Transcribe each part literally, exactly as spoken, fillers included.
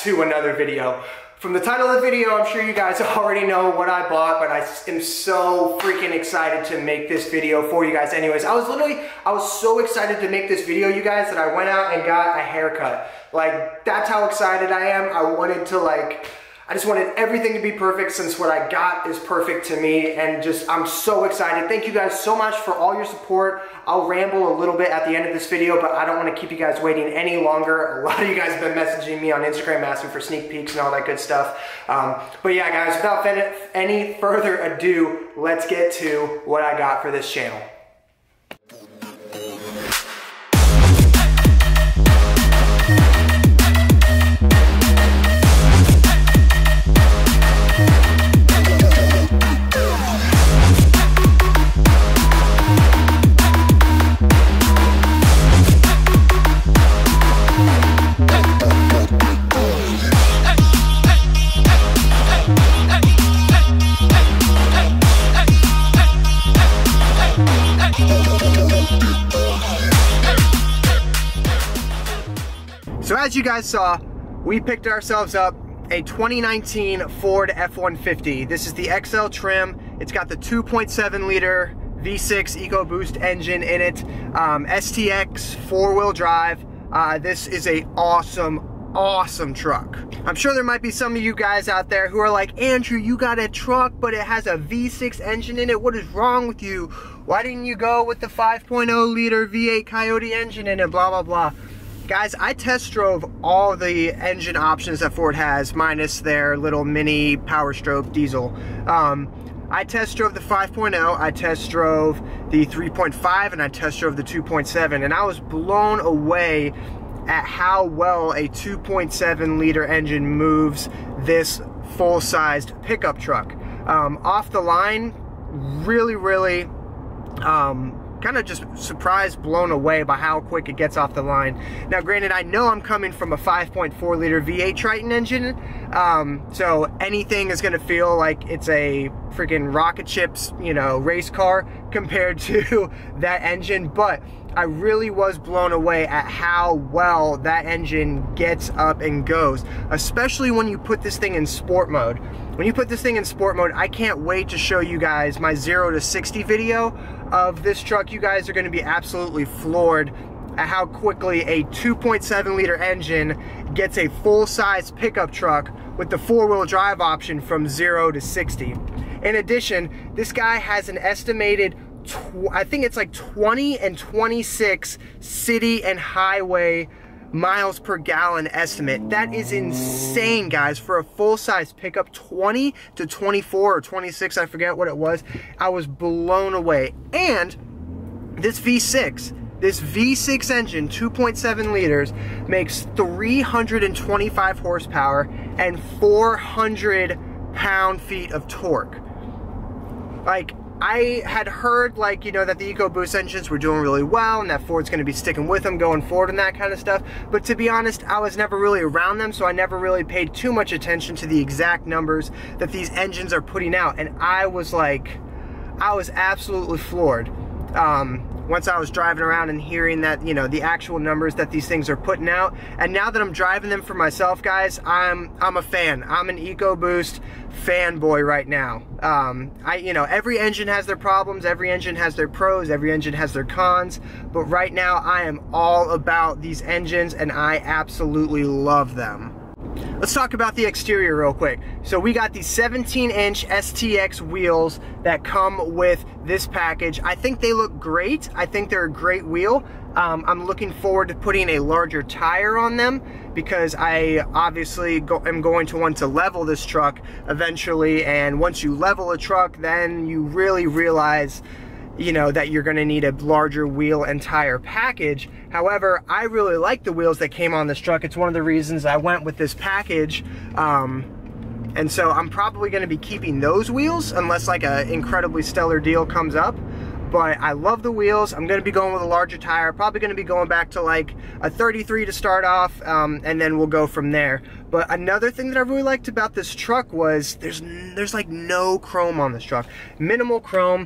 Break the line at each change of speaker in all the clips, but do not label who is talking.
to another video. From the title of the video, I'm sure you guys already know what I bought, but I am so freaking excited to make this video for you guys anyways. I was literally, I was so excited to make this video, you guys, that I went out and got a haircut. Like, that's how excited I am. I wanted to like, I just wanted everything to be perfect since what I got is perfect to me, and just, I'm so excited. Thank you guys so much for all your support. I'll ramble a little bit at the end of this video, but I don't want to keep you guys waiting any longer. A lot of you guys have been messaging me on Instagram asking for sneak peeks and all that good stuff. Um, but yeah, guys, without any further ado, let's get to what I got for this channel. So as you guys saw, we picked ourselves up a twenty nineteen Ford F one fifty. This is the X L trim. It's got the two point seven liter V six EcoBoost engine in it. Um, S T X four-wheel drive. Uh, this is a awesome, awesome truck. I'm sure there might be some of you guys out there who are like, Andrew, you got a truck, but it has a V six engine in it. What is wrong with you? Why didn't you go with the five point oh liter V eight Coyote engine in it, blah, blah, blah. Guys, I test drove all the engine options that Ford has, minus their little mini Power Stroke diesel. Um, I test drove the five point oh, I test drove the three point five, and I test drove the two point seven, and I was blown away at how well a two point seven liter engine moves this full-sized pickup truck. Um, off the line, really, really, um, kind of just surprised, blown away by how quick it gets off the line. Now granted, I know I'm coming from a five point four liter V eight Triton engine, um, so anything is gonna feel like it's a freaking rocket ships, you know, race car compared to that engine, but I really was blown away at how well that engine gets up and goes, especially when you put this thing in sport mode. When you put this thing in sport mode, I can't wait to show you guys my zero to sixty video of this truck. You guys are gonna be absolutely floored at how quickly a two point seven liter engine gets a full-size pickup truck with the four-wheel drive option from zero to sixty. In addition, this guy has an estimated, I think it's like twenty and twenty-six city and highway miles per gallon estimate. That is insane, guys, for a full-size pickup. Twenty to twenty-four or twenty-six, I forget what it was. I was blown away. And this V six, this V six engine, two point seven liters, makes three hundred twenty-five horsepower and four hundred pound-feet of torque. Like, I had heard, like, you know, that the EcoBoost engines were doing really well and that Ford's going to be sticking with them going forward and that kind of stuff. But to be honest, I was never really around them, so I never really paid too much attention to the exact numbers that these engines are putting out. And I was like, I was absolutely floored. Um, once I was driving around and hearing that, you know, the actual numbers that these things are putting out. And now that I'm driving them for myself, guys, I'm I'm a fan. I'm an EcoBoost fanboy right now. Um, I, you know, every engine has their problems, every engine has their pros, every engine has their cons, but right now I am all about these engines and I absolutely love them. Let's talk about the exterior real quick. So we got these seventeen inch S T X wheels that come with this package. I think they look great. I think they're a great wheel. Um, I'm looking forward to putting a larger tire on them because I obviously go, am going to want to level this truck eventually, and once you level a truck, then you really realize, you know, that you're going to need a larger wheel and tire package. However, I really like the wheels that came on this truck. It's one of the reasons I went with this package. Um, and so I'm probably going to be keeping those wheels unless like an incredibly stellar deal comes up. But I love the wheels. I'm going to be going with a larger tire. Probably going to be going back to like a thirty-three to start off, um, and then we'll go from there. But another thing that I really liked about this truck was there's there's like no chrome on this truck. Minimal chrome.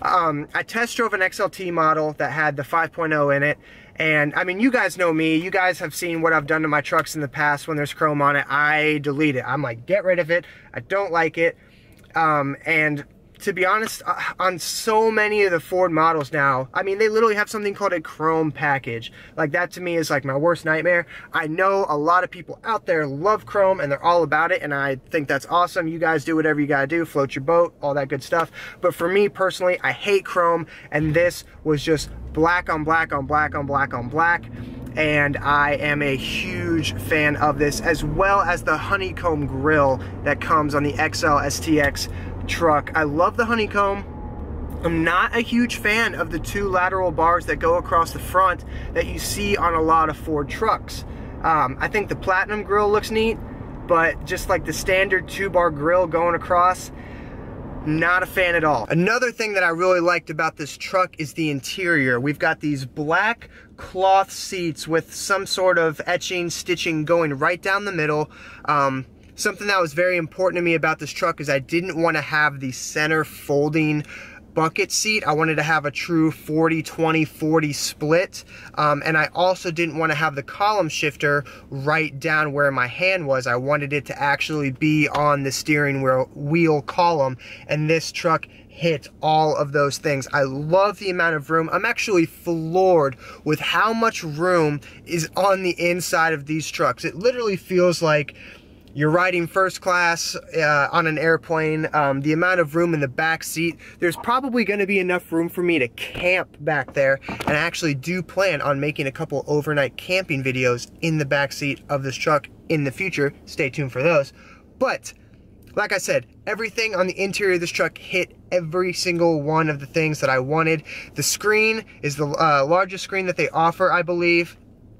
Um, I test drove an X L T model that had the five point oh in it. And I mean, you guys know me. You guys have seen what I've done to my trucks in the past. When there's chrome on it, I delete it. I'm like, get rid of it. I don't like it. Um, and to be honest, on so many of the Ford models now, I mean, they literally have something called a chrome package. Like, that to me is like my worst nightmare. I know a lot of people out there love chrome and they're all about it, and I think that's awesome. You guys do whatever you gotta do, float your boat, all that good stuff. But for me personally, I hate chrome, and this was just black on black on black on black on black. And I am a huge fan of this, as well as the honeycomb grille that comes on the X L S T X truck. I love the honeycomb. I'm not a huge fan of the two lateral bars that go across the front that you see on a lot of Ford trucks. Um, I think the platinum grille looks neat, but just like the standard two bar grille going across, not a fan at all. Another thing that I really liked about this truck is the interior. We've got these black cloth seats with some sort of etching, stitching going right down the middle. Um, something that was very important to me about this truck is I didn't want to have the center folding bucket seat. I wanted to have a true forty twenty forty split, um, and I also didn't want to have the column shifter right down where my hand was. I wanted it to actually be on the steering wheel, wheel column, and this truck hit all of those things. I love the amount of room. I'm actually floored with how much room is on the inside of these trucks. It literally feels like you're riding first class uh, on an airplane. Um, the amount of room in the back seat, there's probably going to be enough room for me to camp back there, and I actually do plan on making a couple overnight camping videos in the back seat of this truck in the future. Stay tuned for those. But like I said, everything on the interior of this truck hit every single one of the things that I wanted. The screen is the uh, largest screen that they offer, I believe.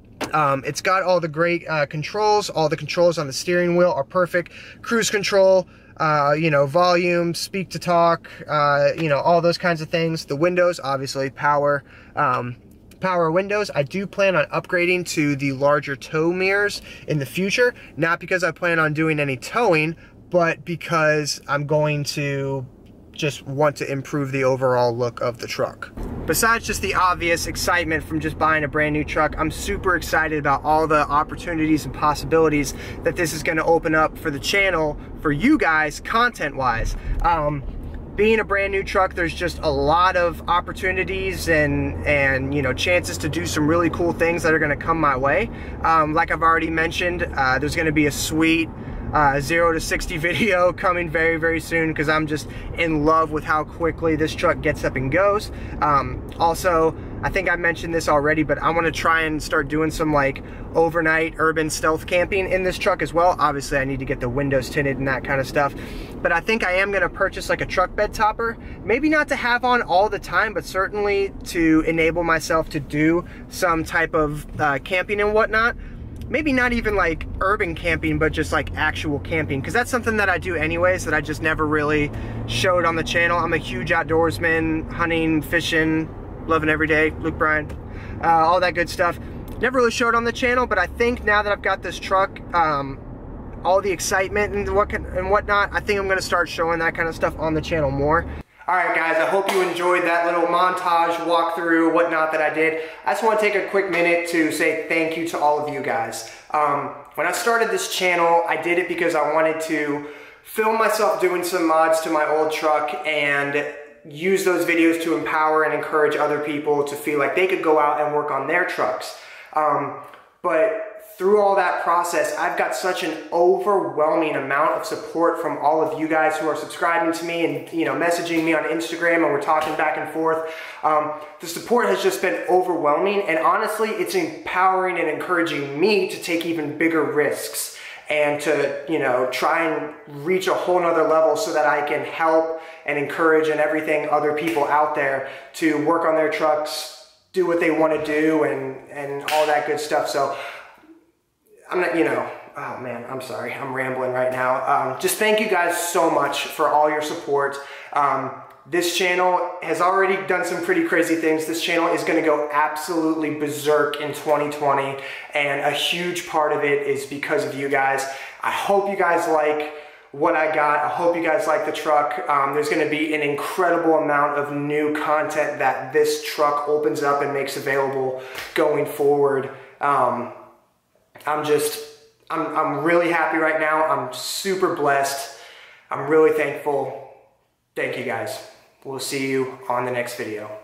Um, it's got all the great uh, controls. All the controls on the steering wheel are perfect. Cruise control, uh, you know, volume, speak to talk, uh, you know, all those kinds of things. The windows, obviously, power, um, power windows. I do plan on upgrading to the larger tow mirrors in the future. Not because I plan on doing any towing, but because I'm going to just want to improve the overall look of the truck. Besides just the obvious excitement from just buying a brand new truck, I'm super excited about all the opportunities and possibilities that this is going to open up for the channel, for you guys, content-wise. Um, being a brand new truck, there's just a lot of opportunities and, and you know, chances to do some really cool things that are going to come my way. Um, like I've already mentioned, uh, there's going to be a sweet Uh, zero to sixty video coming very, very soon, because I'm just in love with how quickly this truck gets up and goes. Um, also, I think I mentioned this already, but I want to try and start doing some like overnight urban stealth camping in this truck as well. Obviously, I need to get the windows tinted and that kind of stuff. But I think I am going to purchase like a truck bed topper. Maybe not to have on all the time, but certainly to enable myself to do some type of uh, camping and whatnot. Maybe not even like urban camping, but just like actual camping, because that's something that I do anyways that I just never really showed on the channel. I'm a huge outdoorsman, hunting, fishing, loving every day, Luke Bryan, uh, all that good stuff. Never really showed on the channel, but I think now that I've got this truck, um, all the excitement and what can, and whatnot, I think I'm going to start showing that kind of stuff on the channel more. Alright guys, I hope you enjoyed that little montage, walkthrough, whatnot that I did. I just want to take a quick minute to say thank you to all of you guys. Um, when I started this channel, I did it because I wanted to film myself doing some mods to my old truck and use those videos to empower and encourage other people to feel like they could go out and work on their trucks. Um, but through all that process, I've got such an overwhelming amount of support from all of you guys who are subscribing to me and, you know, messaging me on Instagram, and we're talking back and forth. Um, the support has just been overwhelming, and honestly, it's empowering and encouraging me to take even bigger risks and to, you know, try and reach a whole nother level so that I can help and encourage and everything other people out there to work on their trucks, do what they want to do, and, and all that good stuff. So I'm not, you know, oh man, I'm sorry, I'm rambling right now. Um, just thank you guys so much for all your support. Um, this channel has already done some pretty crazy things. This channel is going to go absolutely berserk in twenty twenty, and a huge part of it is because of you guys. I hope you guys like what I got. I hope you guys like the truck. Um, there's gonna be an incredible amount of new content that this truck opens up and makes available going forward. Um, I'm just, I'm, I'm really happy right now. I'm super blessed. I'm really thankful. Thank you guys. We'll see you on the next video.